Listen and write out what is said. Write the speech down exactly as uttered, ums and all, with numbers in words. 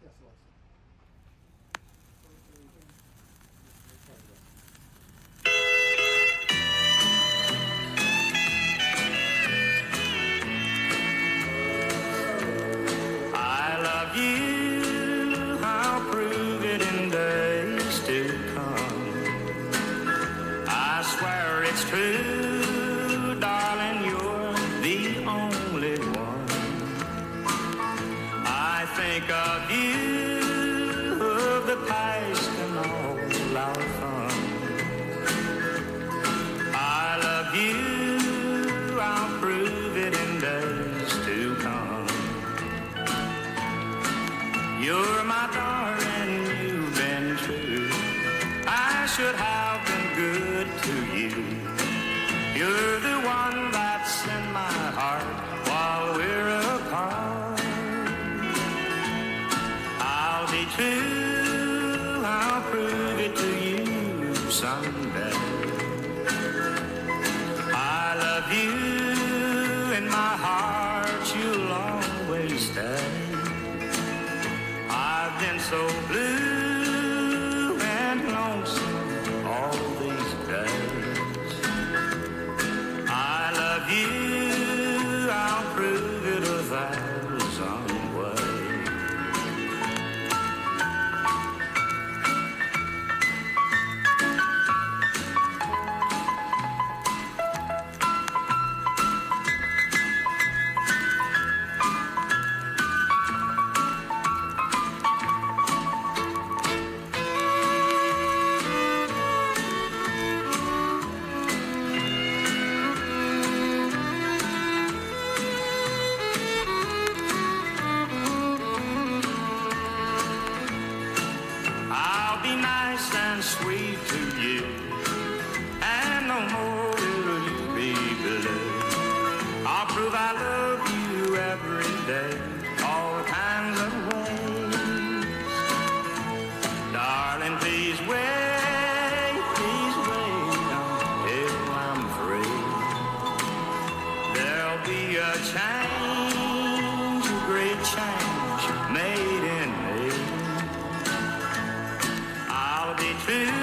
Yes, Alexa. I love you, I'll prove it in days to come. I swear it's true, darling, you're the only one. I think of you, of the past and all our fun. I love you, I'll prove it in days to come. You're my darling, you've been true. I should have been good to you. You're the one that's in my heart while we're apart. I'll be true, I'll prove it to you someday. I love you, in my heart you'll always stay. I've been so blue and lonesome all these days. I love you, I'll prove it a thousand ways. I'll be nice and sweet to you, and no more will you be blue. I'll prove I love you every day, all kinds of ways. Darling, please wait, please wait until I'm free. There'll be a change, a great change made in me. I'll be true,